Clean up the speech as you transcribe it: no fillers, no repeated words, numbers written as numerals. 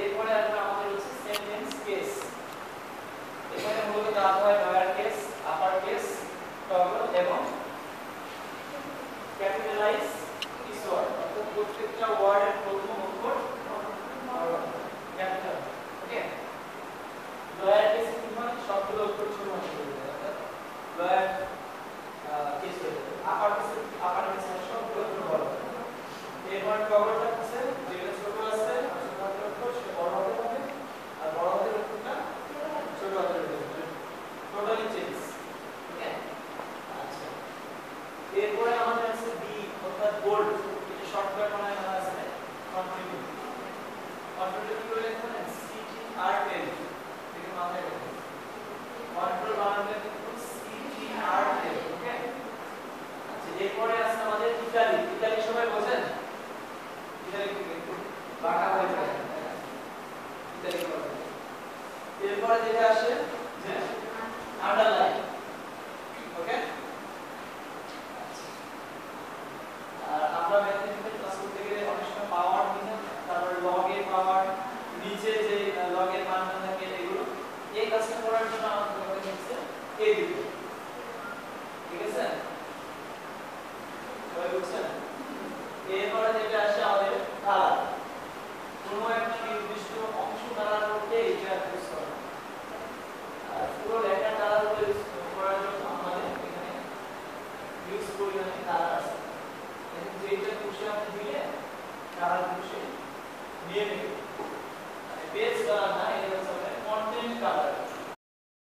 এরপরে আসবে আমাদের হচ্ছে সেন্টেন্স কেস। এখানে মূলত দেওয়া হয় lower case, upper case, toggle এবং ক্যাপিটালাইজ কিওয়ার্ড, অর্থাৎ প্রত্যেকটা ওয়ার্ডের প্রথম অক্ষর ক্যাপিটাল। ওকে, লোয়ার কেসে কি হয়, সবগুলো অক্ষর ছোট হয়ে যায়, অর্থাৎ লোয়ার কেস হয়ে যায়। আপার কেসে সবগুলো অক্ষর বড় হয়। এরপর টগলটা হচ্ছে যেটা ছোট আছে ছোট হাতের অক্ষর সে বড় হতে হবে, আর বড় হাতের অক্ষরটা ছোট হাতের অক্ষর, টোটালি চেঞ্জ। ওকে, আচ্ছা এরপরে আমাদের আছে বি অর্থাৎ বোল্ড, এটা শর্টকাট বানায় বলা আছে কন্টিনিউ। কন্ট্রোল কি করে লিখবেন, সি টি আর এল, এটা মাথায় রাখবেন। কন্ট্রোল বানালে কিন্তু সি টি আর এল। ওকে, আচ্ছা এরপরে আছে আমাদের ইতালি। ইতালি সবাই বোঝেন, ইতালি কিন্তু বাঁকা হয়ে যায়, ইতালি করে। এরপরে যেটা আসে যে আন্ডারলাইন। ওকে, আর আমরা ম্যাথমেটিক্যাল ক্লাস করতে গেলে অনেক সময় পাওয়ার নিতে, তারপর লগ এর পাওয়ার, নিচে যে লগ এর মানটা থাকে এগুলো, এই কাজটা করার জন্য আমাদের দরকার হচ্ছে এই দুটো। ঠিক আছে, সবাই বুঝছেন? এরপরে যেটা আসে আমাদের কালার, কোনো একটা নির্দিষ্ট অংশ কালার করতে এটা ইউজ করা, আর পুরো লেখা কালার ইউজ করার জন্য আমাদের এখানে ইউজ পরিমাণে কালার আছে। যেটা খুশি আপনি দিলে কালার খুশি নিয়ে নেবে, পেজ কালার না,